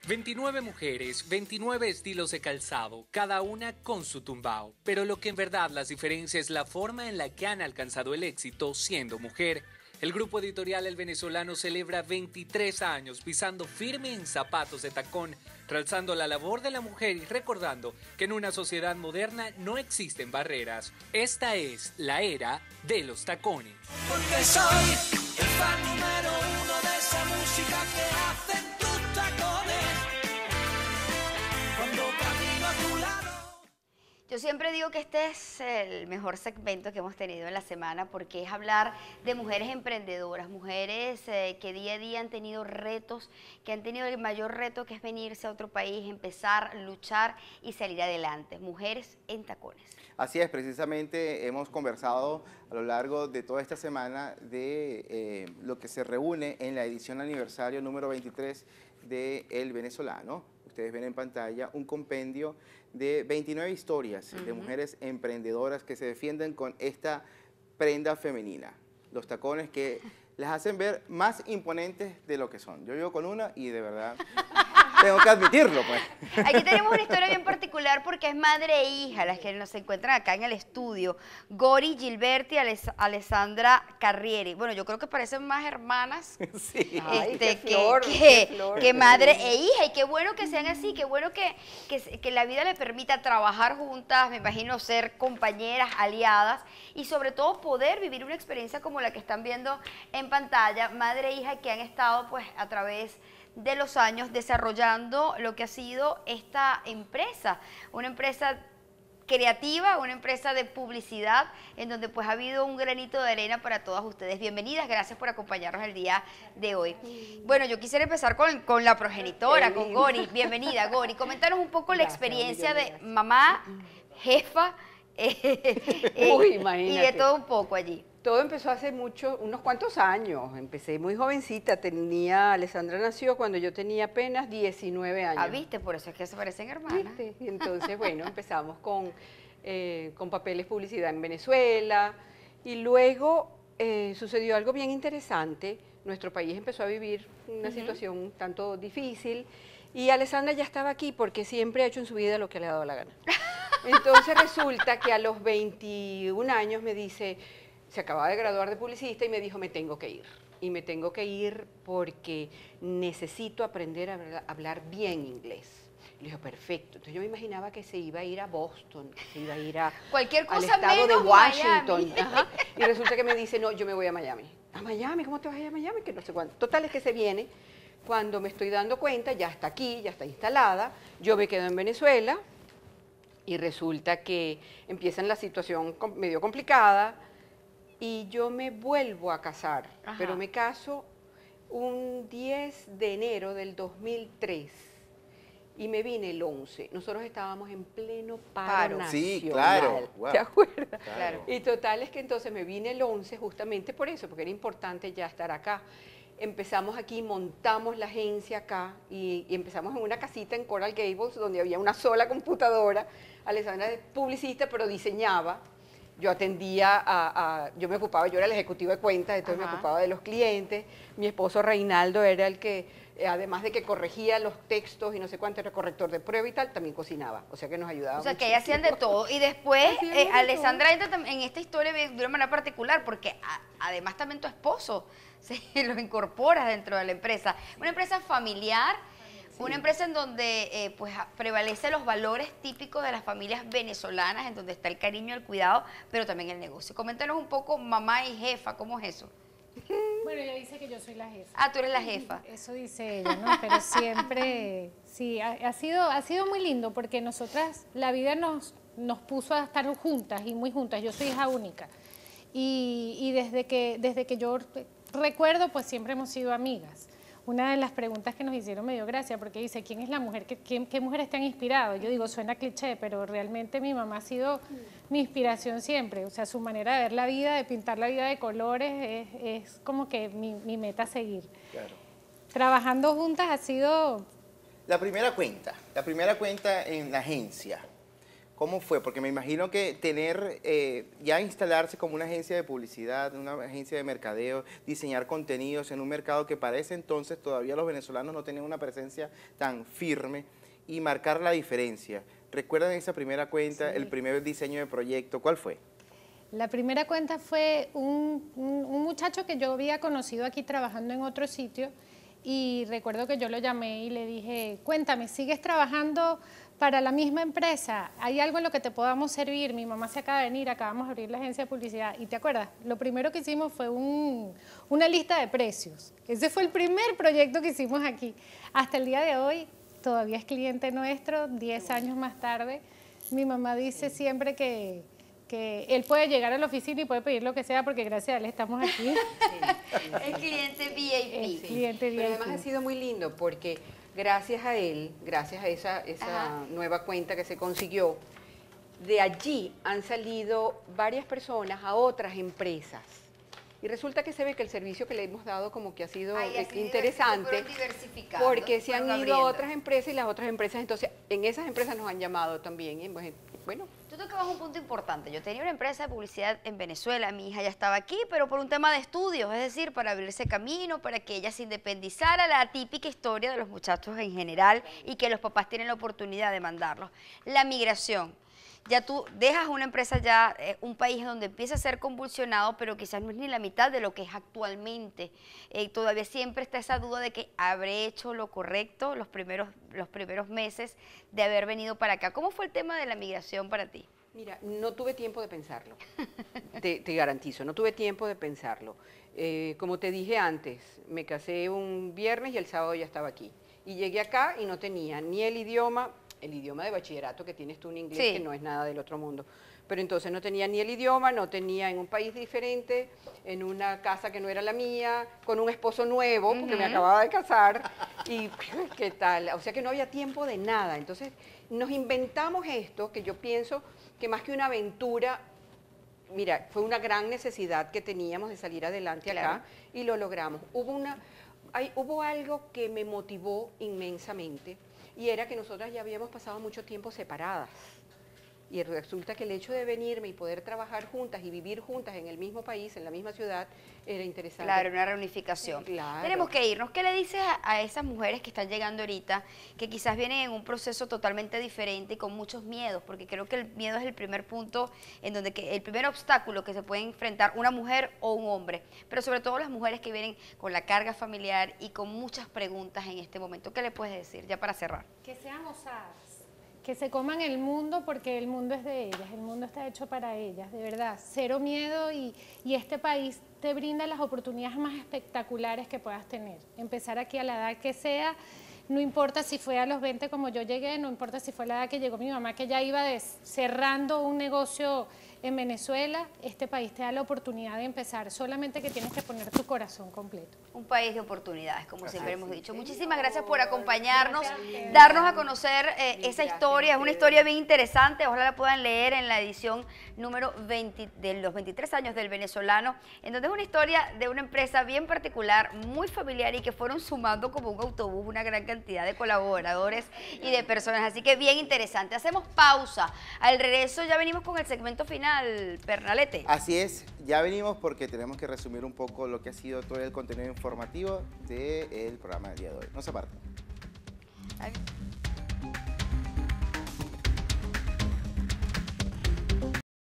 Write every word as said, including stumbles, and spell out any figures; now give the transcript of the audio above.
veintinueve mujeres, veintinueve estilos de calzado, cada una con su tumbao. Pero lo que en verdad las diferencia es la forma en la que han alcanzado el éxito siendo mujer. El grupo editorial El Venezolano celebra veintitrés años pisando firme en zapatos de tacón, realzando la labor de la mujer y recordando que en una sociedad moderna no existen barreras. Esta es la era de los tacones. Porque soy el fan número uno de esa música que hacen tus tacones cuando camino a tu lado. Yo siempre digo que este es el mejor segmento que hemos tenido en la semana porque es hablar de mujeres emprendedoras, mujeres eh, que día a día han tenido retos, que han tenido el mayor reto que es venirse a otro país, empezar, luchar y salir adelante. Mujeres en tacones. Así es, precisamente hemos conversado a lo largo de toda esta semana de eh, lo que se reúne en la edición aniversario número veintitrés de El Venezolano. Ustedes ven en pantalla un compendio de veintinueve historias uh-huh. de mujeres emprendedoras que se defienden con esta prenda femenina. Los tacones que las hacen ver más imponentes de lo que son. Yo vivo con una y de verdad tengo que admitirlo, pues. Aquí tenemos una historia bien particular porque es madre e hija las que nos encuentran acá en el estudio. Gori Gilberti y Ales Alessandra Carrieri. Bueno, yo creo que parecen más hermanas sí. Ay, este, que, flor, que, flor, que madre e hija. Y qué bueno que sean así, qué bueno que, que, que la vida le permita trabajar juntas, me imagino ser compañeras, aliadas y sobre todo poder vivir una experiencia como la que están viendo en pantalla, madre e hija que han estado pues a través de los años desarrollando lo que ha sido esta empresa, una empresa creativa, una empresa de publicidad en donde pues ha habido un granito de arena para todas ustedes. Bienvenidas, gracias por acompañarnos el día de hoy. Bueno, yo quisiera empezar con, con la progenitora, con Gori. Bienvenida, Gori. Coméntanos un poco la experiencia de mamá, jefa, eh, Uy, eh, y de todo un poco allí. Todo empezó hace mucho, unos cuantos años. Empecé muy jovencita, tenía, Alessandra nació cuando yo tenía apenas diecinueve años. Ah, ¿viste? Por eso es que se parecen hermanas. ¿Viste? Y entonces, bueno, empezamos con, eh, con papeles publicidad en Venezuela y luego eh, sucedió algo bien interesante. Nuestro país empezó a vivir una uh-huh. situación un tanto difícil y Alessandra ya estaba aquí porque siempre ha hecho en su vida lo que le ha dado la gana. Entonces resulta que a los veintiún años me dice... Se acababa de graduar de publicista y me dijo, me tengo que ir. Y me tengo que ir porque necesito aprender a hablar bien inglés. Y le dije, perfecto. Entonces yo me imaginaba que se iba a ir a Boston, que se iba a ir a, Cualquier cosa al estado de menos Washington. Ajá. Y resulta que me dice, no, yo me voy a Miami. ¿A Miami? ¿Cómo te vas a ir a Miami? Que no sé cuánto. Total es que se viene. Cuando me estoy dando cuenta, ya está aquí, ya está instalada. Yo me quedo en Venezuela y resulta que empieza la situación medio complicada. Y yo me vuelvo a casar, Ajá. pero me caso un diez de enero del dos mil tres y me vine el once. Nosotros estábamos en pleno paro nacional. Sí, claro. ¿Te acuerdas? Claro. Y total es que entonces me vine el once justamente por eso, porque era importante ya estar acá. Empezamos aquí, montamos la agencia acá y, y empezamos en una casita en Coral Gables donde había una sola computadora. Alessandra es publicista, pero diseñaba. Yo atendía a, a, yo me ocupaba, yo era el ejecutivo de cuentas, entonces Ajá. me ocupaba de los clientes. Mi esposo Reinaldo era el que, eh, además de que corregía los textos y no sé cuánto, era corrector de prueba y tal, también cocinaba. O sea que nos ayudaba O sea muchísimo. que ellas hacían de todo. Y después, eh, Alessandra entra en esta historia de una manera particular, porque a, además también tu esposo se lo incorpora dentro de la empresa. Una empresa familiar. Sí. Una empresa en donde eh, pues, prevalece los valores típicos de las familias venezolanas, en donde está el cariño, el cuidado, pero también el negocio. Coméntanos un poco, mamá y jefa, ¿cómo es eso? Bueno, ella dice que yo soy la jefa. Ah, tú eres la jefa. Eso dice ella, ¿no? Pero siempre, sí, ha, ha, sido, ha sido muy lindo porque nosotras, la vida nos, nos puso a estar juntas y muy juntas. Yo soy hija única y, y desde, que, desde que yo recuerdo, pues siempre hemos sido amigas. Una de las preguntas que nos hicieron me dio gracia porque dice, ¿quién es la mujer? ¿Qué, qué, qué mujeres te han inspirado? Yo digo, suena cliché, pero realmente mi mamá ha sido mi inspiración siempre. O sea, su manera de ver la vida, de pintar la vida de colores, es, es como que mi, mi meta a seguir. Claro. Trabajando juntas ha sido... La primera cuenta, la primera cuenta en la agencia. ¿Cómo fue? Porque me imagino que tener, eh, ya instalarse como una agencia de publicidad, una agencia de mercadeo, diseñar contenidos en un mercado que para ese entonces todavía los venezolanos no tenían una presencia tan firme y marcar la diferencia. ¿Recuerdan esa primera cuenta, Sí. el primer diseño de proyecto? ¿Cuál fue? La primera cuenta fue un, un- un muchacho que yo había conocido aquí trabajando en otro sitio y recuerdo que yo lo llamé y le dije, cuéntame, ¿sigues trabajando para la misma empresa? ¿Hay algo en lo que te podamos servir? Mi mamá se acaba de venir, acabamos de abrir la agencia de publicidad. ¿Y te acuerdas? Lo primero que hicimos fue un- una lista de precios. Ese fue el primer proyecto que hicimos aquí. Hasta el día de hoy todavía es cliente nuestro, diez años más tarde. Mi mamá dice siempre que... que él puede llegar a la oficina y puede pedir lo que sea porque gracias a él estamos aquí. El cliente V I P. El cliente Pero además V I P. ha sido muy lindo porque gracias a él, gracias a esa, Ajá. esa nueva cuenta que se consiguió, de allí han salido varias personas a otras empresas. Y resulta que se ve que el servicio que le hemos dado como que ha sido Ay, eh, así interesante, fueron diversificando, porque se han fueron ido a abriendo. otras empresas y las otras empresas, entonces en esas empresas nos han llamado también. Y pues, bueno, Tú tocabas un punto importante. Yo tenía una empresa de publicidad en Venezuela, mi hija ya estaba aquí, pero por un tema de estudios, es decir, para abrirse camino, para que ella se independizara, la típica historia de los muchachos en general y que los papás tienen la oportunidad de mandarlos. La migración. Ya tú dejas una empresa ya, eh, un país donde empieza a ser convulsionado, pero quizás no es ni la mitad de lo que es actualmente. Eh, todavía siempre está esa duda de que habré hecho lo correcto los primeros, los primeros meses de haber venido para acá. ¿Cómo fue el tema de la migración para ti? mira, no tuve tiempo de pensarlo, te, te garantizo, no tuve tiempo de pensarlo. Eh, como te dije antes, me casé un viernes y el sábado ya estaba aquí. Y llegué acá y no tenía ni el idioma, el idioma de bachillerato que tienes tú en inglés, Sí. que no es nada del otro mundo. Pero entonces no tenía ni el idioma, no tenía en un país diferente, en una casa que no era la mía, con un esposo nuevo, porque me acababa de casar, y qué tal, o sea que no había tiempo de nada. Entonces nos inventamos esto, que yo pienso que más que una aventura, mira, fue una gran necesidad que teníamos de salir adelante acá, Claro. y lo logramos. Hubo, una, hay, hubo algo que me motivó inmensamente, y era que nosotras ya habíamos pasado mucho tiempo separadas. Y resulta que el hecho de venirme y poder trabajar juntas y vivir juntas en el mismo país, en la misma ciudad, era interesante. Claro, una reunificación. Claro. Tenemos que irnos. ¿Qué le dices a, a esas mujeres que están llegando ahorita, que quizás vienen en un proceso totalmente diferente y con muchos miedos? Porque creo que el miedo es el primer punto, en donde que, el primer obstáculo que se puede enfrentar una mujer o un hombre. Pero sobre todo las mujeres que vienen con la carga familiar y con muchas preguntas en este momento. ¿Qué le puedes decir ya para cerrar? Que sean osadas, que se coman el mundo porque el mundo es de ellas, el mundo está hecho para ellas, de verdad, cero miedo y, y este país te brinda las oportunidades más espectaculares que puedas tener. Empezar aquí a la edad que sea, no importa si fue a los veinte como yo llegué, no importa si fue la edad que llegó mi mamá, que ya iba des- cerrando un negocio en Venezuela, este país te da la oportunidad de empezar, solamente que tienes que poner tu corazón completo. Un país de oportunidades, como Así siempre es. hemos dicho. Muchísimas gracias por acompañarnos, Gracias a ustedes. darnos a conocer eh, Mil esa gracias historia. a Es una ustedes. historia bien interesante. Ojalá la puedan leer en la edición número veinte de los veintitrés años del venezolano, en donde es una historia de una empresa bien particular, muy familiar y que fueron sumando como un autobús una gran cantidad de colaboradores y de personas. Así que bien interesante. Hacemos pausa. Al regreso ya venimos con el segmento final, Pernalete. Así es, ya venimos porque tenemos que resumir un poco lo que ha sido todo el contenido informativo del programa del día de hoy. No se aparten. Ay.